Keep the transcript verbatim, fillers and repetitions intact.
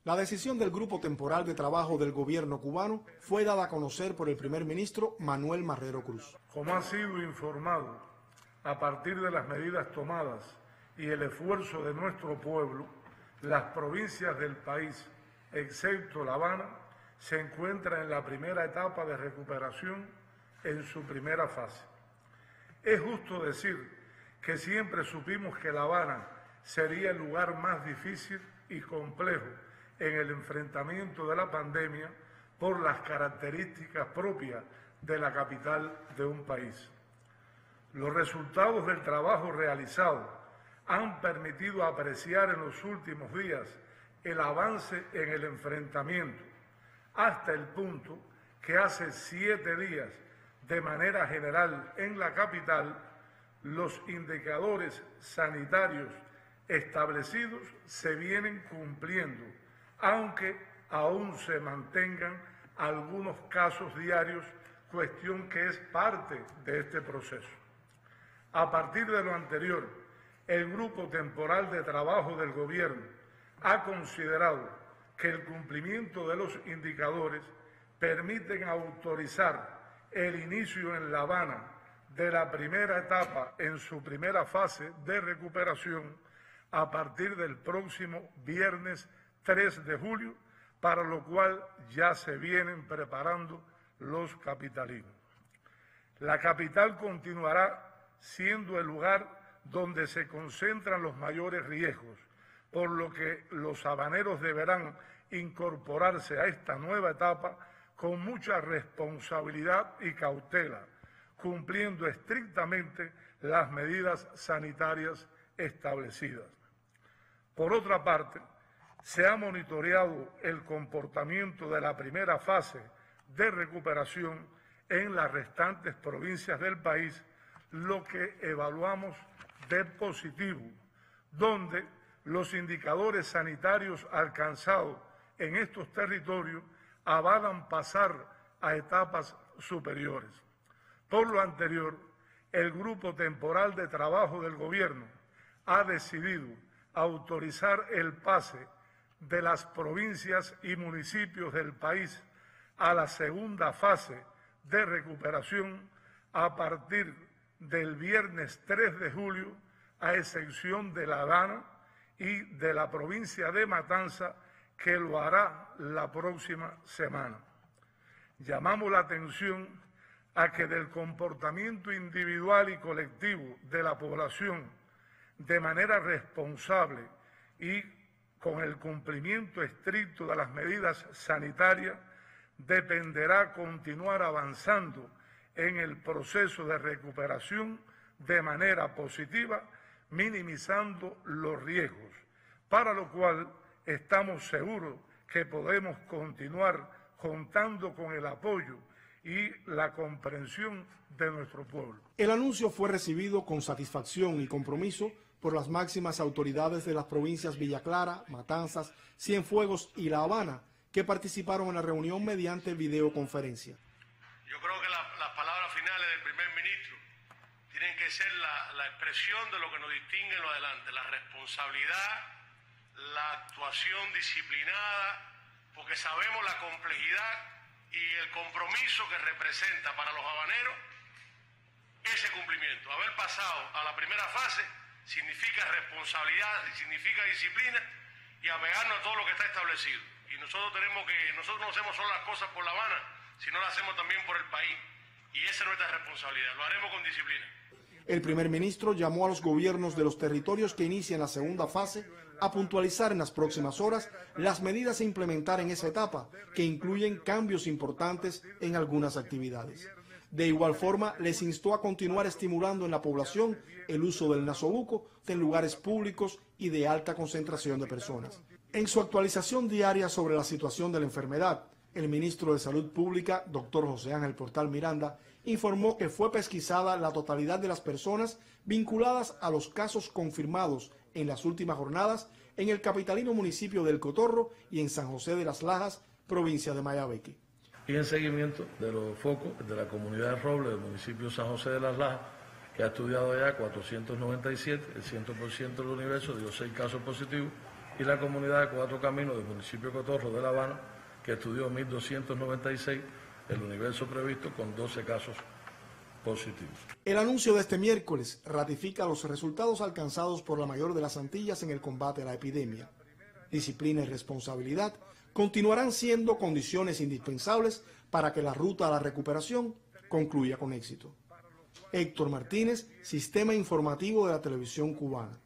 La decisión del Grupo Temporal de Trabajo del Gobierno cubano fue dada a conocer por el primer ministro Manuel Marrero Cruz. Como ha sido informado, a partir de las medidas tomadas y el esfuerzo de nuestro pueblo, las provincias del país, excepto La Habana, se encuentran en la primera etapa de recuperación en su primera fase. Es justo decir que siempre supimos que La Habana sería el lugar más difícil y complejo en el enfrentamiento de la pandemia por las características propias de la capital de un país. Los resultados del trabajo realizado han permitido apreciar en los últimos días el avance en el enfrentamiento, hasta el punto que hace siete días, de manera general en la capital, los indicadores sanitarios establecidos se vienen cumpliendo, aunque aún se mantengan algunos casos diarios, cuestión que es parte de este proceso. A partir de lo anterior, el Grupo Temporal de Trabajo del Gobierno ha considerado que el cumplimiento de los indicadores permiten autorizar el inicio en La Habana de la primera etapa en su primera fase de recuperación a partir del próximo viernes tres de julio, para lo cual ya se vienen preparando los capitalinos. La capital continuará siendo el lugar donde se concentran los mayores riesgos, por lo que los habaneros deberán incorporarse a esta nueva etapa con mucha responsabilidad y cautela, cumpliendo estrictamente las medidas sanitarias establecidas. Por otra parte, se ha monitoreado el comportamiento de la primera fase de recuperación en las restantes provincias del país, lo que evaluamos de positivo, donde los indicadores sanitarios alcanzados en estos territorios avalan pasar a etapas superiores. Por lo anterior, el Grupo Temporal de Trabajo del Gobierno ha decidido autorizar el pase de las provincias y municipios del país a la segunda fase de recuperación a partir del viernes tres de julio, a excepción de La Habana y de la provincia de Matanza, que lo hará la próxima semana. Llamamos la atención a que del comportamiento individual y colectivo de la población, de manera responsable y con el cumplimiento estricto de las medidas sanitarias, dependerá continuar avanzando en el proceso de recuperación de manera positiva, minimizando los riesgos, para lo cual estamos seguros que podemos continuar contando con el apoyo y la comprensión de nuestro pueblo. El anuncio fue recibido con satisfacción y compromiso por las máximas autoridades de las provincias Villa Clara, Matanzas, Cienfuegos y La Habana, que participaron en la reunión mediante videoconferencia. Yo creo que la, las palabras finales del primer ministro tienen que ser la, la expresión de lo que nos distingue en lo adelante, la responsabilidad, la actuación disciplinada, porque sabemos la complejidad y el compromiso que representa para los habaneros ese cumplimiento. Haber pasado a la primera fase significa responsabilidad, significa disciplina y apegarnos a todo lo que está establecido. Y nosotros tenemos que, nosotros no hacemos solo las cosas por La Habana, sino las hacemos también por el país. Y esa es nuestra responsabilidad, lo haremos con disciplina. El primer ministro llamó a los gobiernos de los territorios que inician la segunda fase a puntualizar en las próximas horas las medidas a implementar en esa etapa, que incluyen cambios importantes en algunas actividades. De igual forma, les instó a continuar estimulando en la población el uso del nasobuco en lugares públicos y de alta concentración de personas. En su actualización diaria sobre la situación de la enfermedad, el ministro de Salud Pública, doctor José Ángel Portal Miranda, informó que fue pesquisada la totalidad de las personas vinculadas a los casos confirmados en las últimas jornadas en el capitalino municipio del Cotorro y en San José de las Lajas, provincia de Mayabeque. Y en seguimiento de los focos de la comunidad de Roble del municipio de San José de las Lajas, que ha estudiado ya cuatrocientos noventa y siete, el cien por ciento del universo dio seis casos positivos, y la comunidad de Cuatro Caminos del municipio de Cotorro de La Habana, que estudió mil doscientos noventa y seis, el universo previsto con doce casos positivos. El anuncio de este miércoles ratifica los resultados alcanzados por la mayor de las Antillas en el combate a la epidemia. Disciplina y responsabilidad continuarán siendo condiciones indispensables para que la ruta a la recuperación concluya con éxito. Héctor Martínez, Sistema Informativo de la Televisión Cubana.